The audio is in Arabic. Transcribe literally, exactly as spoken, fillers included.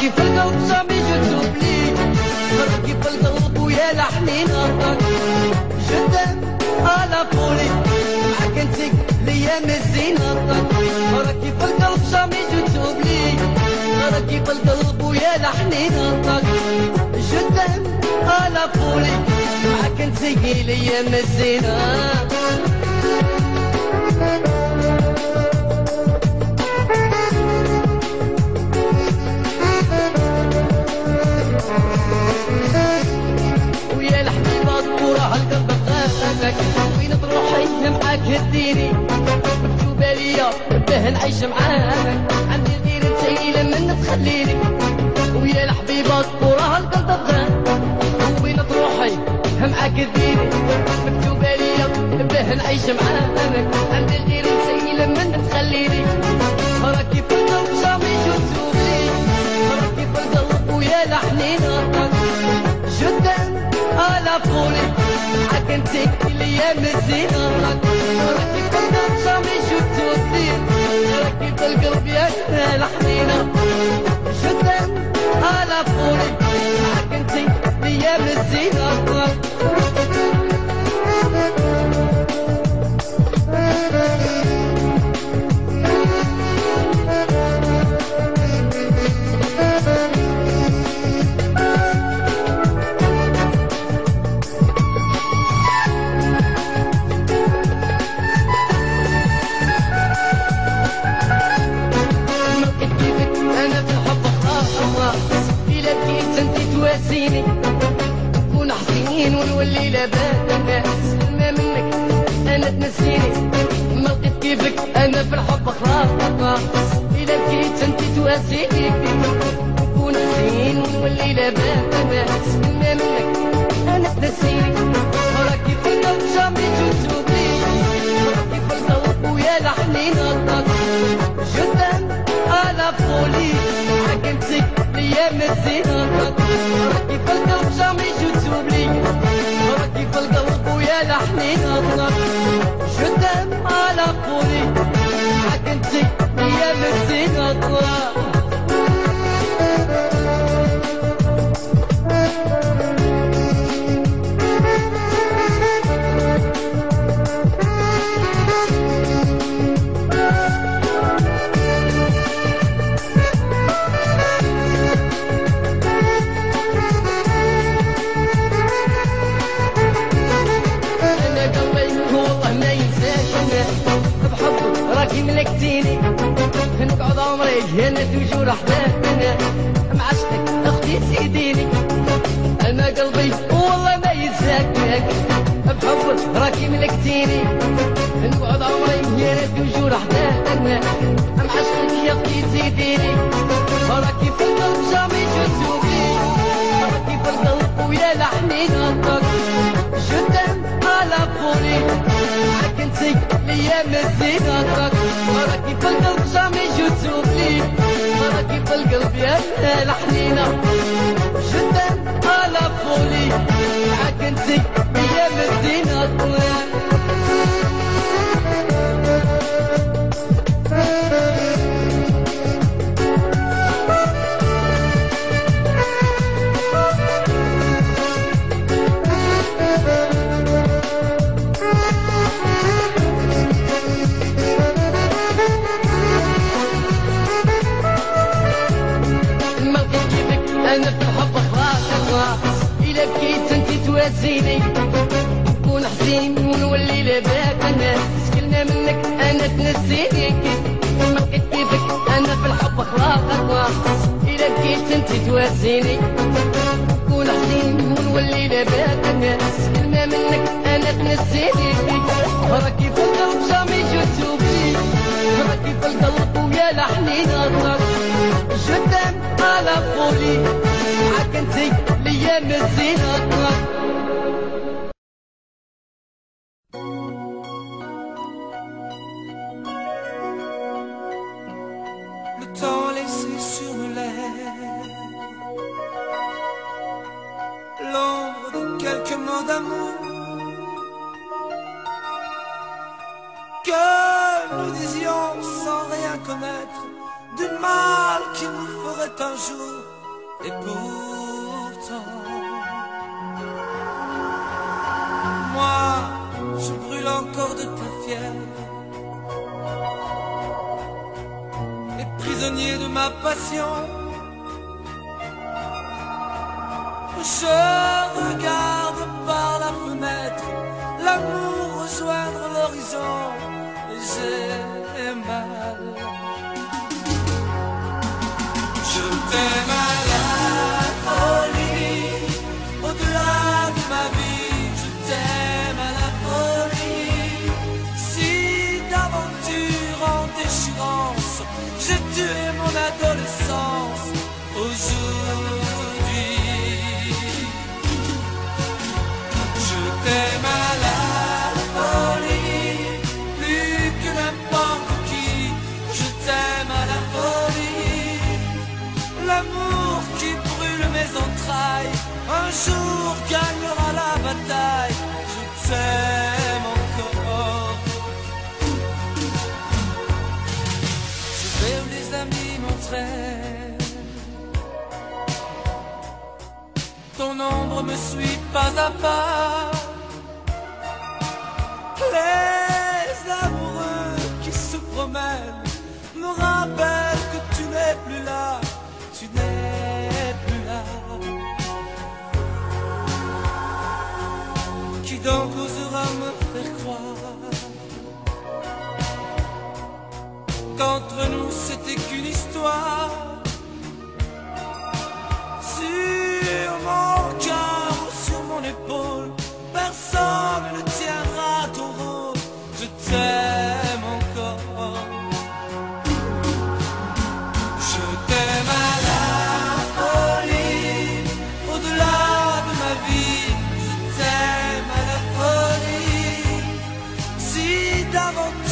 راكي في القلب جامي جو توبلي، راكي في القلب ويا لحنين غلطك جدام على فولي، معاك انتي ليام الزين غلطك، راكي في القلب جامي جو توبلي، راكي في القلب ويا لحنين غلطك جدام على فولي، معاك انتي ليام الزين. ويا الحبيبة تقولها القلب بغاك، وين تروحي معاك هديني، مكتوبة ليا باه نعيش معاك، عندي غير انتي لمن تخليني. ويا الحبيبة تقولها القلب بغاك، وين تروحي معاك هديني، مكتوبة ليا باه نعيش معاك، عندي غير انتي لمن تخليني. راكي في القلب جامي جو توبلي، راكي في القلب ويا لحنين غلطك جدام على فولي، معاك انتي ليام الزين غلطك، راكي في القلب جامي جو توبلي، راكي في القلب يا لحنينة جدام على فولي، معاك انتي ليام الزين غلطك. نكون حزين ونولي لاباس الناس ما منك انا تنسيني، ما لقيت كيفك انا في الحب خلاص، الا بكيت انت تواسيني، نكون حزين ونولي لاباس الناس ما منك انا تنسيني. راكي في القلب جامي جو توبلي، راكي في القلب ويا لحنين غلطك جدام على فولي، معاك انتي ليام الزين غلطك، راكي في القلب جامي جو توبلي، راكي في القلب ويا لحنين غلطك جدام على فولي، معاك انتي ليام الزين غلطك. راكي ملكتيني نقعد عمري هنا توجور حدانا، مع عشقك اختي سيديني، انا قلبي والله ما يتساكك بحبك، راكي ملكتيني نقعد عمري هنا توجور حدانا، مع عشقك يا اختي سيديني. راكي في القلب جامي جو توبلي، راكي في القلب ويا لحنين غلطك جدام على فولي، معاك انتي ليام الزين غلطك، راكي في القلب جامي جو توبلي، راكي في القلب يا لحنينة جدام على فولي، معاك انتي ليام الزين غلطك. انا في الحب خلاص، الا بكيت انتي تواسيني، نكون حزين ونولي لاباك الناس كلنا منك انا تنسيني، ما لقيت كيفك انا في الحب خلاص، الا بكيت انتي تواسيني، نكون حزين ونولي لاباك الناس كلنا منك انا تنسيني. راكي في القلب جامي جو توبلي، راكي في القلب ويا لحنين غلطك جدام على فولي، معاك انتي ليام الزين غلطك. Le temps laissé sur l'air, l'ombre de quelques mots d'amour que nous disions sans rien connaître du mal qui nous ferait un jour Et pourtant, moi, je brûle encore de ta fièvre. Et prisonnier de ma passion, je regarde par la fenêtre l'amour rejoindre l'horizon. Et j'ai mal. Je t'aime à la folie, au-delà de ma vie. Je t'aime à la folie. Si d'aventure en déchirance, j'ai tué mon adolescence aujourd'hui. Je t'aime à la folie, plus que n'importe qui. Je t'aime à la folie. L'amour qui brûle mes entrailles, un jour gagnera la bataille. Je t'aime encore. Je vais où les amis montraient. Ton ombre me suit pas à pas. Les amoureux qui se promènent me rappellent que tu n'es plus là. Tu n'es plus là. Qui donc osera me faire croire qu'entre nous c'était qu'une histoire? Sur mon cœur ou sur mon épaule, personne ne tiendra ton rôle. Je t'aime encore. Je t'aime à la folie, au-delà de ma vie. Je t'aime à la folie. Si d'aventure